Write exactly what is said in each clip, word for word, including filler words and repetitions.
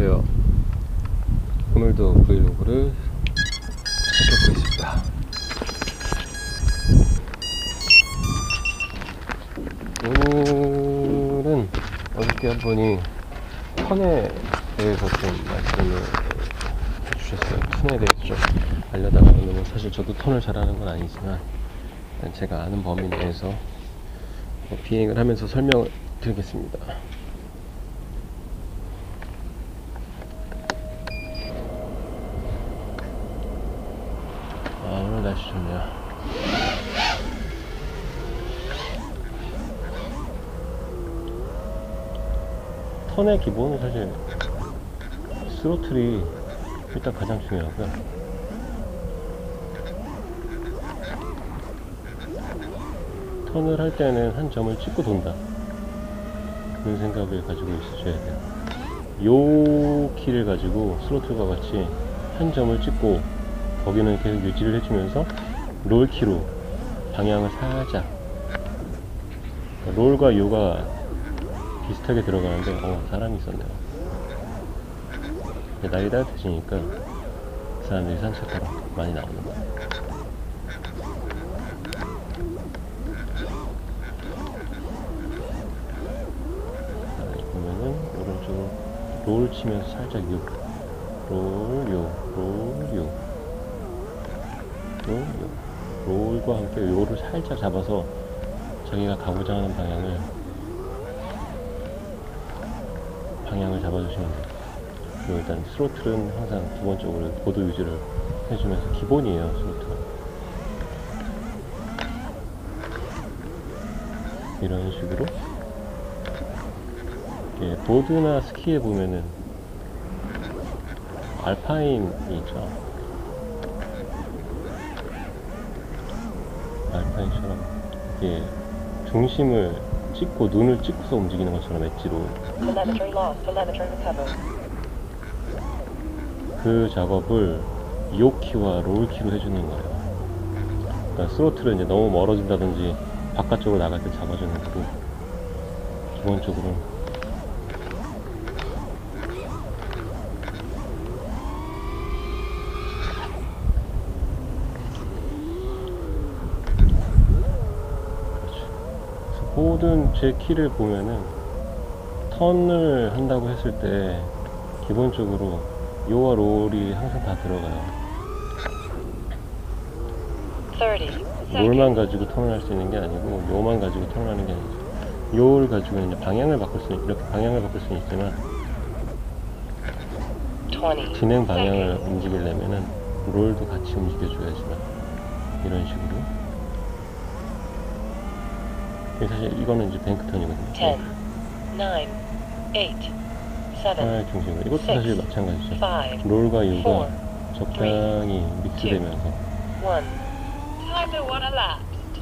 안녕하세요. 오늘도 브이로그를 시작해보겠습니다. 오늘은 어저께 한 분이 턴에 대해서 좀 말씀을 해주셨어요. 턴에 대해서 좀 알려달라고. 사실 저도 턴을 잘하는 건 아니지만 제가 아는 범위 내에서 비행을 하면서 설명을 드리겠습니다. 아, 오늘 날씨 좋네요. 턴의 기본은 사실 스로틀이 일단 가장 중요하고요. 턴을 할 때는 한 점을 찍고 돈다, 그런 생각을 가지고 있으셔야 돼요. 요 키를 가지고 스로틀과 같이 한 점을 찍고 거기는 계속 유지를 해주면서 롤 키로 방향을 살짝, 롤과 요가 비슷하게 들어가는데 어 사람이 있었네요. 날이 따뜻해지니까 사람들이 산책하러 많이 나오는 거예요. 보면은 오른쪽으로 롤 치면서 살짝 요, 롤, 요, 롤, 요, 롤, 요, 롤과 함께 요를 살짝 잡아서 자기가 가고자 하는 방향을 방향을 잡아주시면 돼요. 그리고 일단 스로틀은 항상 기본적으로 보드 유지를 해주면서 기본이에요. 스로틀은 이런 식으로 예, 보드나 스키에 보면은 알파인이 있죠. 알파인처럼 이게 중심을 찍고 눈을 찍고서 움직이는 것처럼 엣지로 그 작업을 요 키와 롤 키로 해주는 거예요. 그러니까 스로틀은 이제 너무 멀어진다든지 바깥쪽으로 나갈 때 잡아주는 거고, 기본적으로 모든 제 키를 보면은 턴을 한다고 했을 때 기본적으로 요와 롤이 항상 다 들어가요. 롤만 가지고 턴을 할 수 있는 게 아니고 요만 가지고 턴을 하는 게 아니죠. 요를 가지고 이제 방향을 바꿀 수 있, 이렇게 방향을 바꿀 수는 있지만 진행 방향을 움직이려면은 롤도 같이 움직여줘야지만, 이런 식으로. 사실 이거는 이제 뱅크 턴이거든요. ten, nine, eight, seven, 하나의 중심으로. 이것도 six, 사실 마찬가지죠. five, 롤과 요가 four, 적당히 three, 믹스되면서 one. Time to one a lap.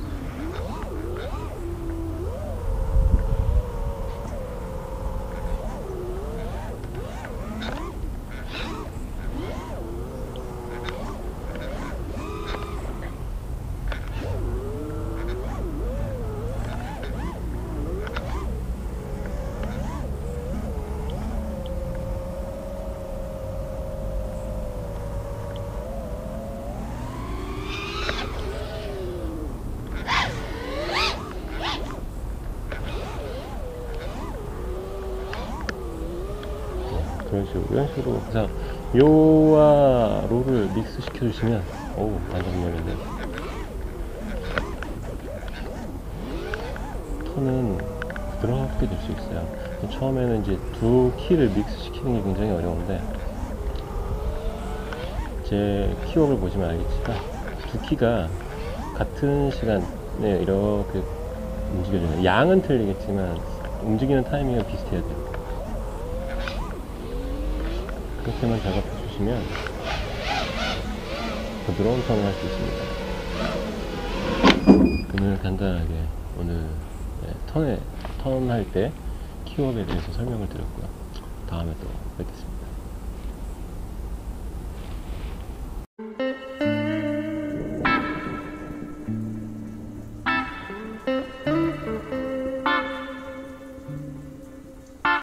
그런 식으로, 이런 식으로 그래서 요와 롤을 믹스 시켜주시면 어우 완전妙인데, 턴은 부드럽게 될 수 있어요. 처음에는 이제 두 키를 믹스 시키는 게 굉장히 어려운데, 제 키워를 보시면 알겠지만 두 키가 같은 시간에 이렇게 움직여줘요. 양은 틀리겠지만 움직이는 타이밍은 비슷해야 돼요. 그렇게만 작업해 주시면 부드러운 턴을 할 수 있습니다. 오늘 간단하게 오늘 네, 턴에 턴 할 때 키워에 대해서 설명을 드렸고요. 다음에 또 뵙겠습니다.